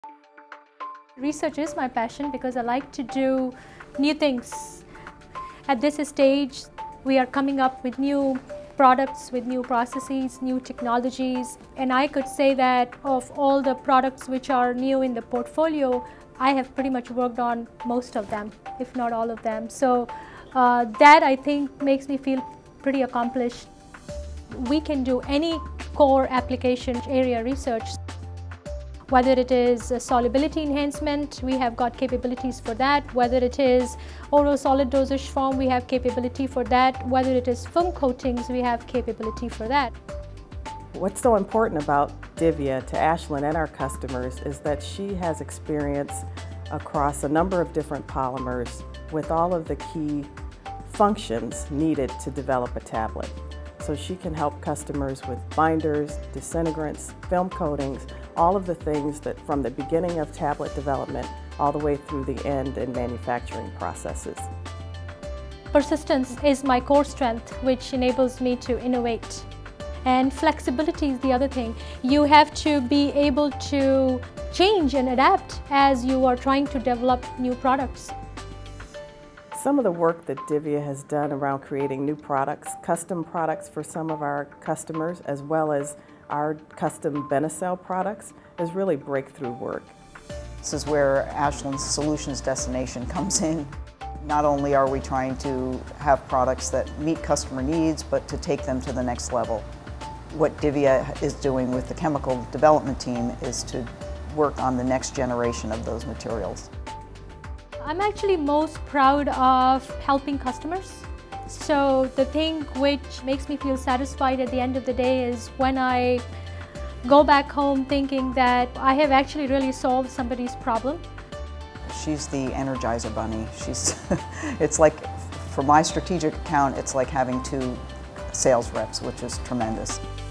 Research is my passion because I like to do new things. At this stage, we are coming up with new products, with new processes, new technologies, and I could say that of all the products which are new in the portfolio, I have pretty much worked on most of them, if not all of them. So that I think makes me feel pretty accomplished. We can do any core application area research. Whether it is solubility enhancement, we have got capabilities for that. Whether it is oral solid dosage form, we have capability for that. Whether it is film coatings, we have capability for that. What's so important about Divya to Ashland and our customers is that she has experience across a number of different polymers with all of the key functions needed to develop a tablet. So she can help customers with binders, disintegrants, film coatings, all of the things that from the beginning of tablet development all the way through the end in manufacturing processes. Persistence is my core strength, which enables me to innovate. And flexibility is the other thing. You have to be able to change and adapt as you are trying to develop new products. Some of the work that Divya has done around creating new products, custom products for some of our customers, as well as our custom Benecel products, is really breakthrough work. This is where Ashland's solutions destination comes in. Not only are we trying to have products that meet customer needs, but to take them to the next level. What Divya is doing with the chemical development team is to work on the next generation of those materials. I'm actually most proud of helping customers. So the thing which makes me feel satisfied at the end of the day is when I go back home thinking that I have actually really solved somebody's problem. She's the Energizer Bunny. It's like, for my strategic account, it's like having two sales reps, which is tremendous.